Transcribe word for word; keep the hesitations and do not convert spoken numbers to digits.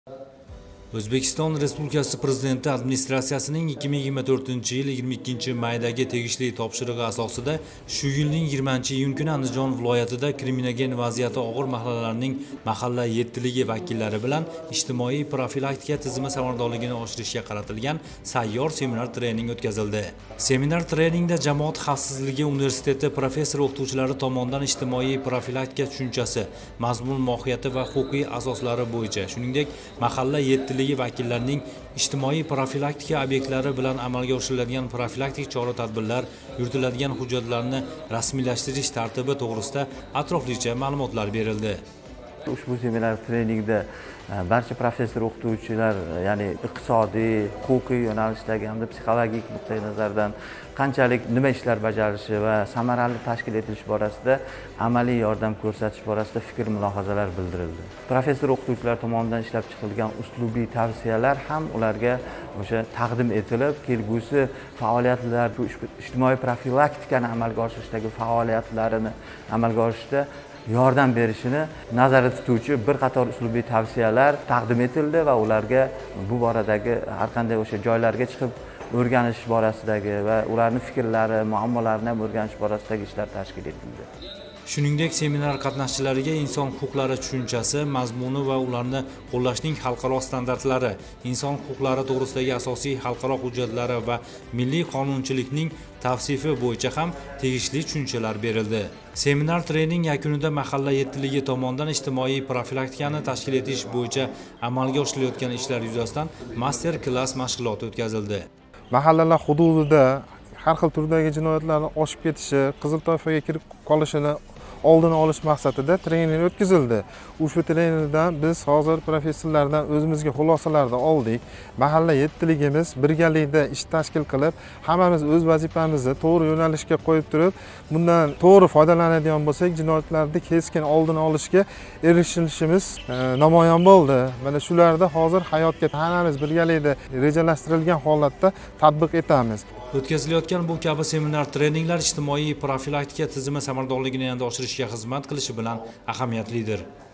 O'zbekiston Respublikasi Prezidenti administratsiyasining ikki ming yigirma to'rtinchi yil yigirma ikkinchi maydagi tegishli topshirig'i asosida shu yilning yigirmanchi iyun kuni Andijon viloyatida kriminogen vaziyati og'ir mahallalarning mahalla yettiligi vakillari bilan ijtimoiy profilaktika tizimi samaradorligini oshirishga qaratilgan sayyor seminar trening o'tkazildi. Seminar treningda Jamoat xavfsizligi universiteti professor o'qituvchilari tomonidan ijtimoiy profilaktika tushunchasi, mazmun mohiyati va huquqiy asoslari bo'yicha, shuningdek mahalla yettiligi vakillarining ijtimoiy profilaktika obyektlari bilan amalga oshiriladigan profilaktik chora-tadbirlar, yuritiladigan hujjatlarni rasmiylashtirish tartibi to'g'risida atroflicha ma'lumotlar berildi. Ushbu seminar treningda barcha professor o'qituvchilar, ya'ni iqtisodiy, huquqiy yo'nalishdagi hamda psixologik nuqtai nazardan qanchalik nima ishlar bajarishi va samarali tashkil etilish borasida amaliy yordam ko'rsatish borasida fikr mulohazalar bildirildi. Professor o'qituvchilar tomonidan ishlab chiqilgan uslubiy tavsiyalar ham ularga o'sha taqdim etilib, kelgusi faoliyatlar, ijtimoiy profilaktikani amalga oshirishdagi faoliyatlarini amalga oshirishda yordam berishini nazarda tutuvchi bir qator uslubiy tavsiyalar taqdim etildi va ularga bu boradagi har qanday o'sha joylarga chiqib o'rganish borasidagi va ularning fikrlari, muammolarini ham o'rganish borasidagi ishlar tashkil etildi. Shuningdek, seminar qatnashchilariga inson huquqlari tushunchasi, mazmuni va ularni qo'llashning xalqaro standartlari, inson huquqlari to'g'risidagi asosiy xalqaro hujjatlari va milliy qonunchilikning tavsifi bo'yicha ham tegishli tushunchalar berildi. Seminar trening yakunida mahalla yettiligi tomonidan ijtimoiy profilaktikani tashkil etish bo'yicha amalga oshirilayotgan ishlar yuzasidan master klass mashg'uloti o'tkazildi. Mahallalar hududida har xil turdagi jinoyatlarning oshib ketishi, qizil toifaga kirib qolishini oldini olish maqsadida trening o'tkazildi. Ushbu treningdan biz hozir professorlardan o'zimizga xulosalarni oldik. Mahalla yettiligimiz birgalikda ish tashkil qilib, hammamiz o'z vazifamizni to'g'ri yo'nalishga qo'yib turib, bundan to'g'ri foydalanadigan bo'lsak, jinoyatlarni keskin oldini olishga erishishimiz e, namoyon bo'ldi. Mana shularda hozir hayotga hammamiz birgalikda rejalashtirilgan holatda tatbiq etamiz. O'tkazilayotgan bu kabi seminar treninglar ijtimoiy profilaktika tizimi samaradorligini yanada oshirishga xizmat qilishi bilan ahamiyatlidir.